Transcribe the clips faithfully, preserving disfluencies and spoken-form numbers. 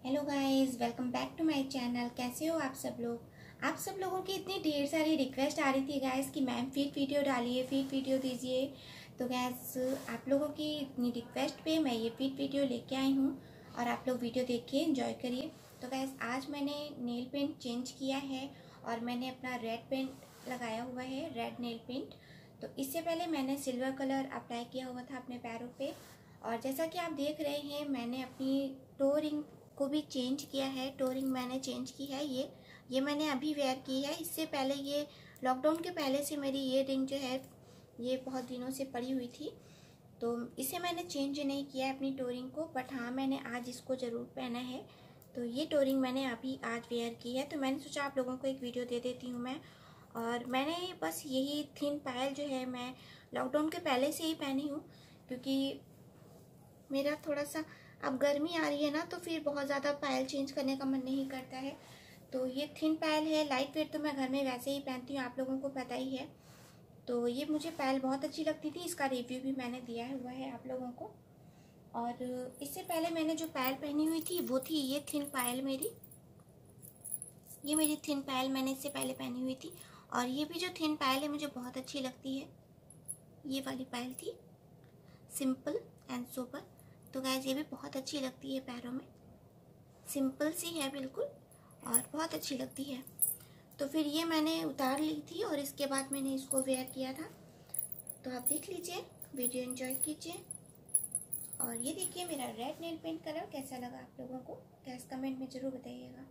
Hello guys, welcome back to my channel. कैसे हो आप सब लोग। आप सब लोगों की इतनी ढेर सारी रिक्वेस्ट आ रही थी गाइस कि मैम फिट वीडियो डालिए, फिट वीडियो दीजिए। तो गाइस आप लोगों की इतनी रिक्वेस्ट पे मैं ये फिट वीडियो लेके आई हूँ और आप लोग वीडियो देखिए, एंजॉय करिए। तो गाइस आज मैंने नेल पेंट चेंज किया है और मैंने अपना रेड पेंट लगाया हुआ है, रेड नेल पेंट। तो इससे पहले मैंने सिल्वर कलर अप्लाई किया हुआ था अपने पैरों पे। और जैसा कि आप देख रहे हैं, मैंने अपनी टो रिंग को भी चेंज किया है। टो रिंग मैंने चेंज की है। ये ये मैंने अभी वेयर की है। इससे पहले ये लॉकडाउन के पहले से मेरी ये रिंग जो है ये बहुत दिनों से पड़ी हुई थी, तो इसे मैंने चेंज नहीं किया है अपनी टो रिंग को। बट हाँ, मैंने आज इसको ज़रूर पहना है। तो ये टो रिंग मैंने अभी आज वेयर की है, तो मैंने सोचा आप लोगों को एक वीडियो दे देती हूँ मैं। और मैंने बस यही थिन पायल जो है मैं लॉकडाउन के पहले से ही पहनी हूँ, क्योंकि मेरा थोड़ा सा अब गर्मी आ रही है ना, तो फिर बहुत ज़्यादा पायल चेंज करने का मन नहीं करता है। तो ये थिन पायल है, लाइट वेट तो मैं घर में वैसे ही पहनती हूँ, आप लोगों को पता ही है। तो ये मुझे पायल बहुत अच्छी लगती थी, इसका रिव्यू भी मैंने दिया हुआ है आप लोगों को। और इससे पहले मैंने जो पायल पहनी हुई थी वो थी ये थिन पायल मेरी। ये मेरी थिन पायल मैंने इससे पहले पहनी हुई थी। और ये भी जो थिन पायल है मुझे बहुत अच्छी लगती है। ये वाली पायल थी सिंपल एंड सोबर। तो गाइस ये भी बहुत अच्छी लगती है पैरों में, सिंपल सी है बिल्कुल और बहुत अच्छी लगती है। तो फिर ये मैंने उतार ली थी और इसके बाद मैंने इसको वेयर किया था। तो आप देख लीजिए, वीडियो एंजॉय कीजिए। और ये देखिए मेरा रेड नेल पेंट कलर कैसा लगा आप लोगों को, गैस कमेंट में जरूर बताइएगा।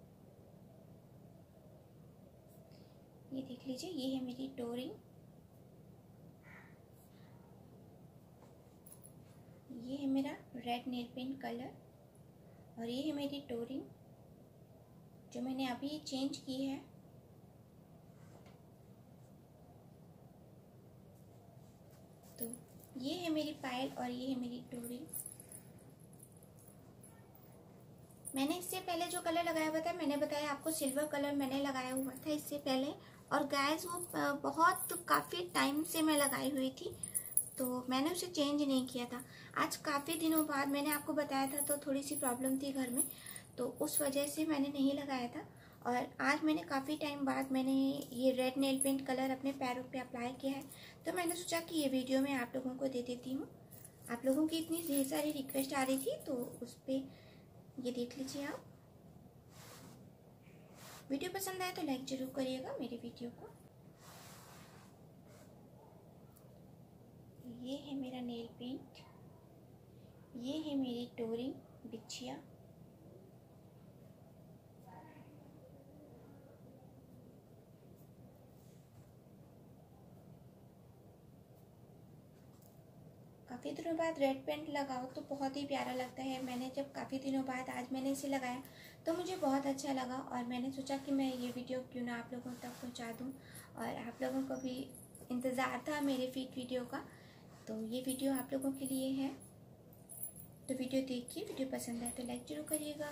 ये देख लीजिए, ये है मेरी टो रिंग। ये है मेरा रेड नेल पेंट कलर और ये है मेरी टो रिंग जो मैंने अभी चेंज की है। तो ये है मेरी पायल और ये है मेरी टो रिंग। मैंने इससे पहले जो कलर लगाया हुआ था, मैंने बताया आपको सिल्वर कलर मैंने लगाया हुआ था इससे पहले। और गाइस वो बहुत काफ़ी टाइम से मैं लगाई हुई थी, तो मैंने उसे चेंज नहीं किया था। आज काफ़ी दिनों बाद मैंने आपको बताया था, तो थोड़ी सी प्रॉब्लम थी घर में, तो उस वजह से मैंने नहीं लगाया था। और आज मैंने काफ़ी टाइम बाद मैंने ये रेड नेल पेंट कलर अपने पैरों पे अप्लाई किया है, तो मैंने सोचा कि ये वीडियो मैं आप लोगों को दे देती हूँ। आप लोगों की इतनी ढेर सारी रिक्वेस्ट आ रही थी, तो उस पर ये देख लीजिए आप। वीडियो पसंद आए तो लाइक ज़रूर करिएगा मेरी वीडियो को। ये है मेरा नेल पेंट, ये है मेरी टो रिंग बिछिया। काफ़ी दिनों बाद रेड पेंट लगाओ तो बहुत ही प्यारा लगता है। मैंने जब काफ़ी दिनों बाद आज मैंने इसे लगाया तो मुझे बहुत अच्छा लगा और मैंने सोचा कि मैं ये वीडियो क्यों ना आप लोगों तक पहुंचा दूं। और आप लोगों को भी इंतज़ार था मेरे फिट वीडियो का, तो ये वीडियो आप लोगों के लिए है। तो वीडियो देखिए, वीडियो पसंद आए तो लाइक जरूर करिएगा।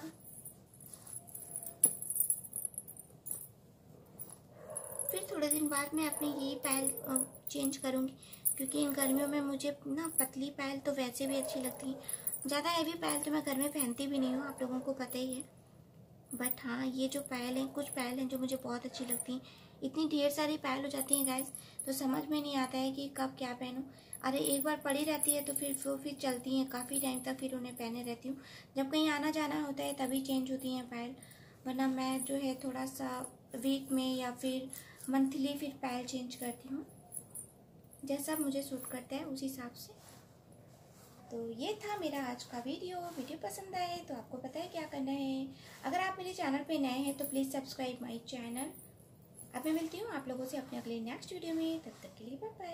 फिर थोड़े दिन बाद मैं अपनी ये पायल चेंज करूँगी, क्योंकि इन गर्मियों में मुझे ना पतली पायल तो वैसे भी अच्छी लगती है। ज़्यादा हैवी पायल तो मैं घर में पहनती भी नहीं हूँ, आप लोगों को पता ही है। बट हाँ, ये जो पायल हैं, कुछ पायल हैं जो मुझे बहुत अच्छी लगती हैं। इतनी ढेर सारी पायल हो जाती हैं गाइस, तो समझ में नहीं आता है कि कब क्या पहनूं। अरे एक बार पड़ी रहती है तो फिर वो फिर चलती हैं काफ़ी टाइम तक, फिर उन्हें पहने रहती हूँ। जब कहीं आना जाना होता है तभी चेंज होती हैं पायल, वरना मैं जो है थोड़ा सा वीक में या फिर मंथली फिर पायल चेंज करती हूँ, जैसा मुझे सूट करता है उस हिसाब से। तो ये था मेरा आज का वीडियो। वीडियो पसंद आए तो आपको पता है क्या करना है। अगर आप मेरे चैनल पे नए हैं तो प्लीज़ सब्सक्राइब माय चैनल। अब मैं मिलती हूँ आप लोगों से अपने अगले नेक्स्ट वीडियो में, तब तक के लिए बाय बाय।